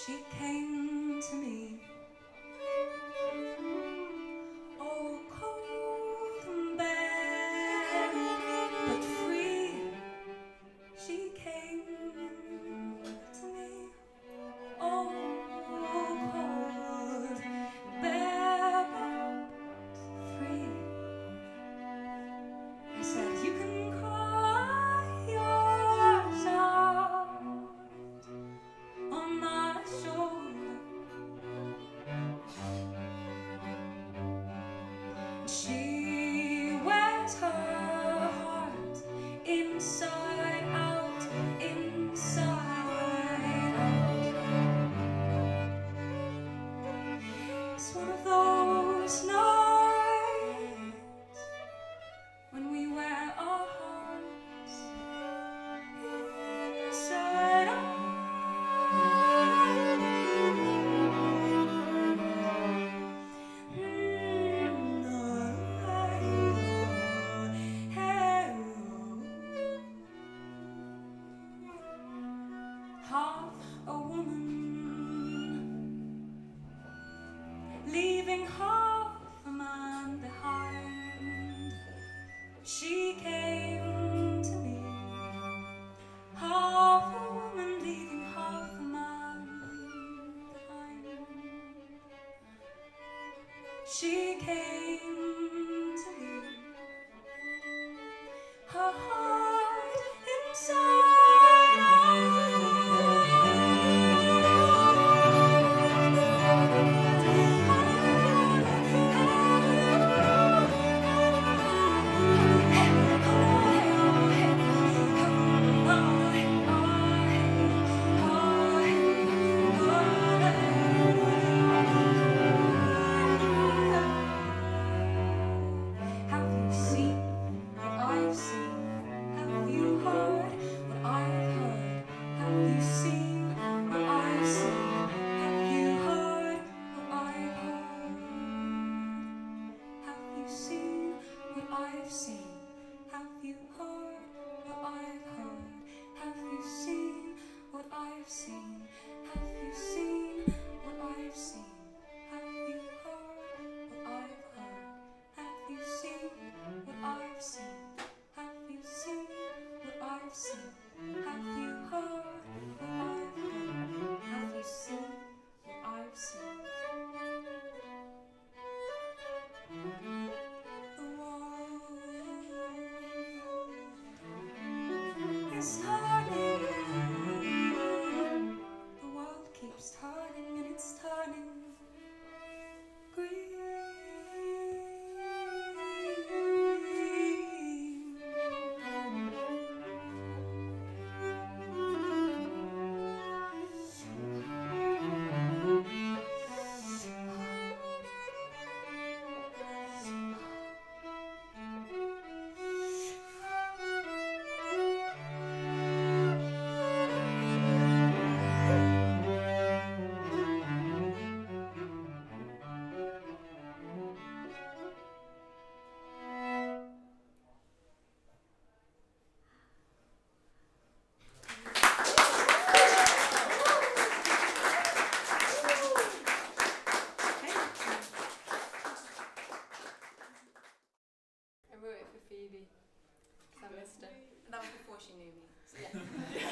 She came to me, all cold and bare, but free. She came to me, all cold, bare, but free. I said, you can cry yours out on my shoulder. She wears her heart inside out, inside out. It's one of those nights when we wear our hearts inside out. Half a woman, leaving half a man behind. She came to me, half a woman, leaving half a man behind. She came to me, her heart inside out. Have you seen what I've seen? Have you heard what I've heard? Have you seen what I've seen? Have you heard what I've heard? Have you seen what I've seen? Have you heard what I've heard? Have you seen what I've seen? Have you seen what I've seen? Have you heard what I've heard? Have you seen what I've seen? Have you seen what I've seen? Have you heard what I've heard? Have you seen what I've seen? The world is turning. The world keeps turning and it's turning green. I wrote it for Phoebe, because I missed her. That was before she knew me. So Yeah.